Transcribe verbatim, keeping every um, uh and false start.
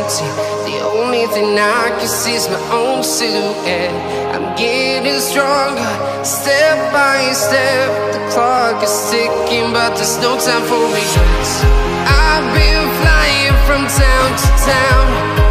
empty. The only thing I can see is my own silhouette. I'm getting stronger, step by step. The clock is ticking, but there's no time for regrets. I've been flying from town to town,